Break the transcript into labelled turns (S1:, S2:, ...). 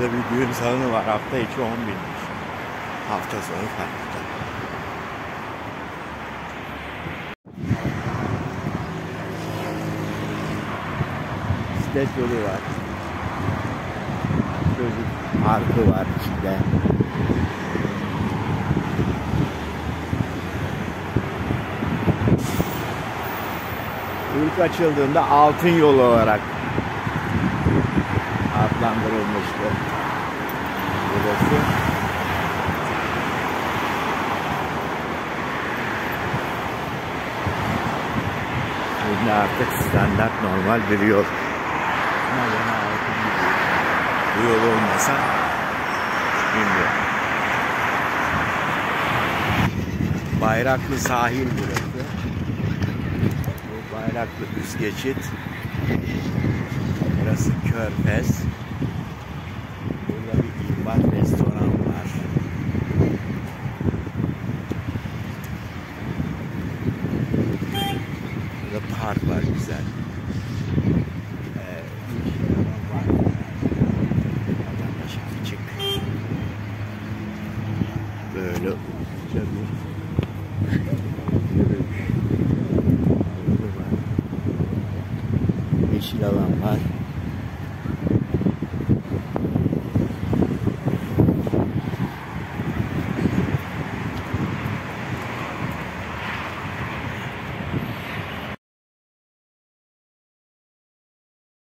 S1: Burada bir düğün salonu var. Hafta içi 10 binmiş. Hafta sonu farklı. Bisiklet yolu var. Çocuk parkı var içinde. İlk açıldığında Altın Yolu olarak adlandırılmıştı burası. Şimdi artık standart normal bir yol. Bu yol olmasa bilmiyorum. Bayraklı sahil burası. Bu Bayraklı üst geçit. Burası Körfez. Burada bir İlbat restoran var. Burada park var güzel. Açık. Böyle